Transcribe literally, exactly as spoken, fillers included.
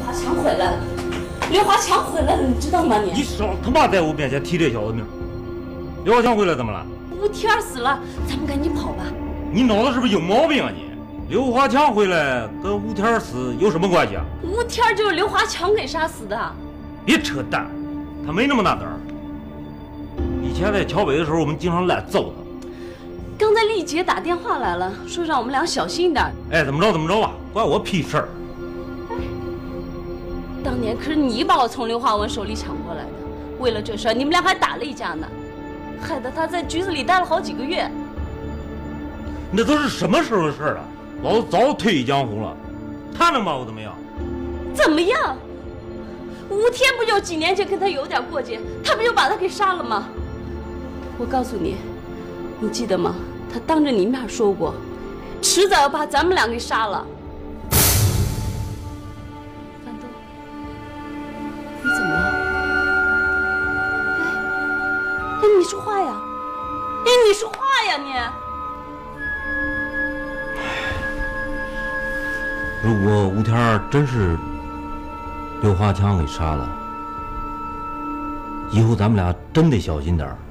华强回来了，刘华强回来了，你知道吗你？ 你少他妈在我面前提这小子名！刘华强回来怎么了？ 吴天死了，咱们赶紧跑吧！ 你脑子是不是有毛病啊你？刘华强回来跟吴天死有什么关系啊？ 吴天就是刘华强给杀死的。 别扯淡，他没那么大胆儿。以前在桥北的时候，我们经常来揍他。 刚才丽姐打电话来了，说让我们俩小心点。 哎，怎么着怎么着吧，关我屁事儿。 当年可是你把我从刘华文手里抢过来的，为了这事儿，你们俩还打了一架呢，害得他在局子里待了好几个月。 那都是什么时候的事儿了？老子早退役江湖了，他能把我怎么样？ 怎么样？吴天不就几年前跟他有点过节，他不就把他给杀了吗？我告诉你，你记得吗？他当着你面说过，迟早要把咱们俩给杀了。范东，你怎么了？哎，哎，你说话呀！哎，你说话呀你！ 如果吴天真是刘华强给杀了，以后咱们俩真得小心点儿。